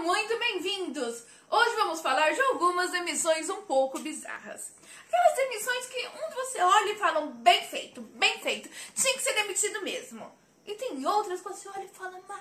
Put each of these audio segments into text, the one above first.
muito bem-vindos! Hoje vamos falar de algumas demissões um pouco bizarras. Aquelas demissões que você olha e fala, bem feito, tinha que ser demitido mesmo. E tem outras que você olha e fala, mas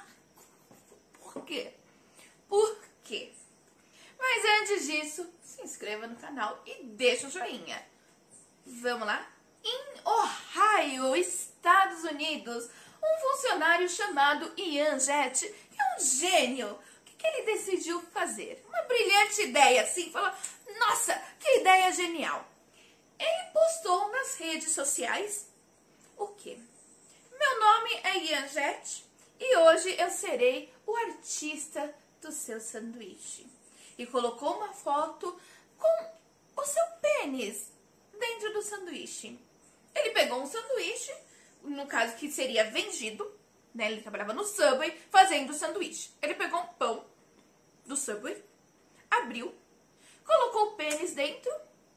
por quê? Por quê? Mas antes disso, se inscreva no canal e deixa o joinha. Vamos lá? Em Ohio, Estados Unidos, um funcionário chamado Ian Jett é um gênio. O que ele decidiu fazer? Uma brilhante ideia, assim, falou, nossa, que ideia genial. Ele postou nas redes sociais o quê? Meu nome é Ian Jett e hoje eu serei o artista do seu sanduíche. E colocou uma foto com o seu pênis dentro do sanduíche. Ele pegou um sanduíche, no caso que seria vendido, né? Ele trabalhava no Subway fazendo sanduíche. Ele pegou um pão do Subway, abriu, colocou o pênis dentro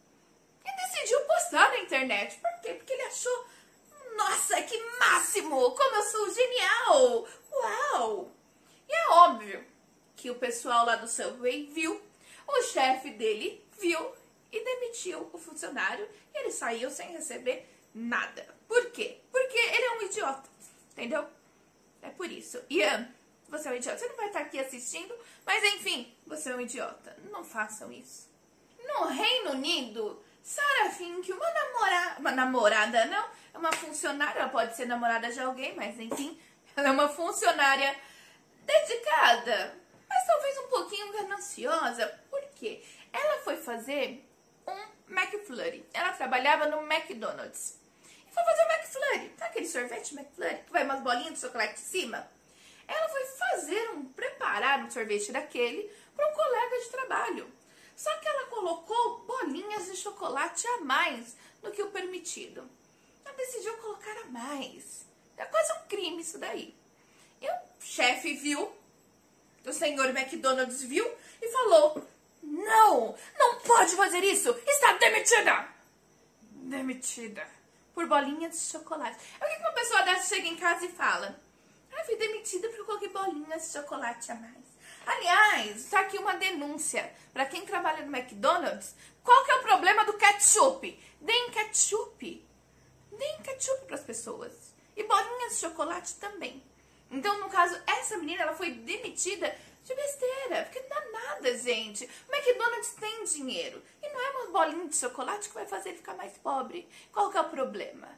e decidiu postar na internet. Por quê? Porque ele achou, nossa, que máximo! Como eu sou genial! Uau! E é óbvio que o pessoal lá do Subway viu, o chefe dele viu e demitiu o funcionário e ele saiu sem receber nada. Por quê? Porque ele é um idiota, entendeu? É por isso. Ian, você é um idiota. Você não vai estar aqui assistindo, mas enfim, você é um idiota. Não façam isso. No Reino Unido, Sarah Fink, uma namorada, não, é uma funcionária, ela pode ser namorada de alguém, mas enfim, ela é uma funcionária dedicada, mas talvez um pouquinho gananciosa. Por quê? Ela foi fazer um McFlurry. Ela trabalhava no McDonald's. E foi fazer o McFlurry. Tá aquele sorvete McFlurry que vai umas bolinhas de chocolate em cima? Ela foi preparar um sorvete daquele para um colega de trabalho. Só que ela colocou bolinhas de chocolate a mais do que o permitido. Ela decidiu colocar a mais. É quase um crime isso daí. E o chefe viu, o senhor McDonald's viu e falou, não pode fazer isso, está demitida. Demitida por bolinhas de chocolate. É o que uma pessoa dessa chega em casa e fala, fui demitida porque eu coloquei bolinhas de chocolate a mais. Aliás, está aqui uma denúncia para quem trabalha no McDonald's. Qual que é o problema do ketchup? Deem ketchup para as pessoas. E bolinhas de chocolate também. Então, no caso, essa menina, ela foi demitida de besteira, porque não dá nada, gente. O McDonald's tem dinheiro. E não é uma bolinha de chocolate que vai fazer ele ficar mais pobre. Qual que é o problema?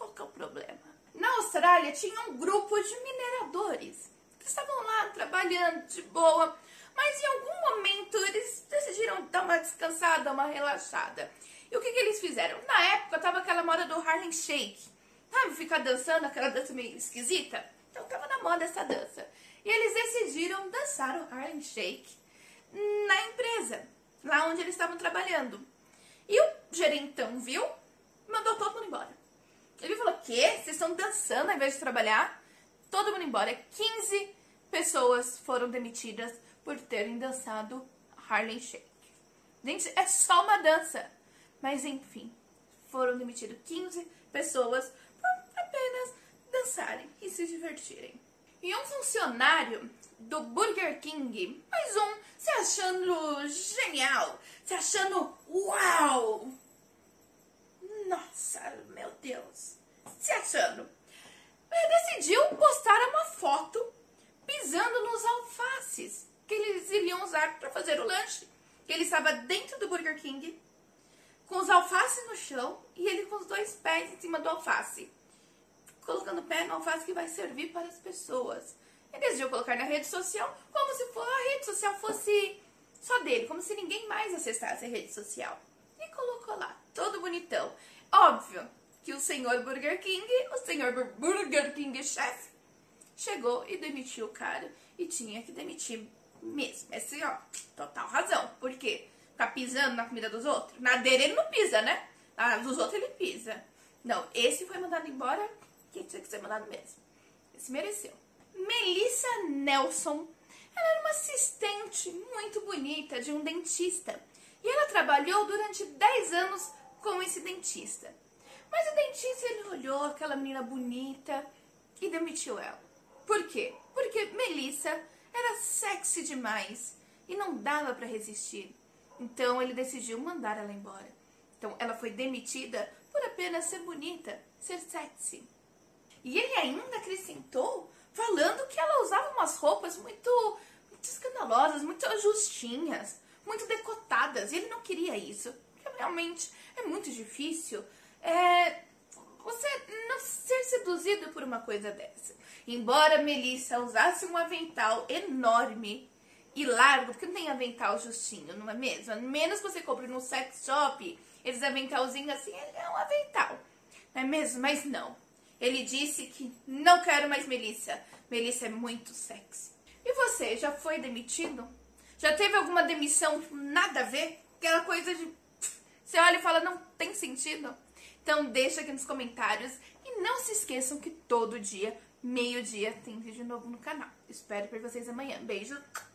Na Austrália, tinha um grupo de mineradores que estavam lá trabalhando de boa, mas em algum momento eles decidiram dar uma descansada, uma relaxada. E o que eles fizeram? Na época, tava aquela moda do Harlem Shake. Sabe, ficar dançando, aquela dança meio esquisita? Então, tava na moda essa dança. E eles decidiram dançar o Harlem Shake na empresa, lá onde eles estavam trabalhando. E o gerentão viu, mandou todo mundo embora. Ele falou, quê? Vocês estão dançando ao invés de trabalhar? Todo mundo embora. 15 pessoas foram demitidas por terem dançado Harlem Shake. Gente, é só uma dança. Mas, enfim, foram demitidas 15 pessoas por apenas dançarem e se divertirem. E um funcionário do Burger King, mais um, se achando genial, se achando uau! Nossa, meu Deus, se achando. Decidiu postar uma foto pisando nos alfaces que eles iriam usar para fazer o lanche. Ele estava dentro do Burger King, com os alfaces no chão e ele com os dois pés em cima do alface. Colocando o pé no alface que vai servir para as pessoas. Ele decidiu colocar na rede social como se a rede social fosse só dele, como se ninguém mais acessasse a rede social. E colocou lá, todo bonitão. Óbvio que o senhor Burger King chefe, chegou e demitiu o cara. E tinha que demitir mesmo. Esse, ó, total razão. Por quê? Ficar pisando na comida dos outros? Na dele ele não pisa, né? Na dos outros ele pisa. Não, esse foi mandado embora, que tinha que ser mandado mesmo. Esse mereceu. Melissa Nelson, ela era uma assistente muito bonita de um dentista. E ela trabalhou durante 10 anos com esse dentista. Mas o dentista, ele olhou aquela menina bonita e demitiu ela. Por quê? Porque Melissa era sexy demais e não dava para resistir. Então ele decidiu mandar ela embora. Então ela foi demitida por apenas ser bonita, ser sexy. E ele ainda acrescentou falando que ela usava umas roupas muito escandalosas, muito justinhas, muito decotadas. E ele não queria isso, porque realmente é muito difícil você não ser seduzido por uma coisa dessa. Embora Melissa usasse um avental enorme e largo, porque não tem avental justinho, não é mesmo? A menos que você compre no sex shop, esses aventalzinhos assim, é um avental, não é mesmo? Mas não. Ele disse que não quero mais Melissa. Melissa é muito sexy. E você, já foi demitido? Já teve alguma demissão nada a ver? Aquela coisa de... Você olha e fala, não tem sentido? Então deixa aqui nos comentários. E não se esqueçam que todo dia, meio-dia, tem vídeo novo no canal. Espero por vocês amanhã. Beijo!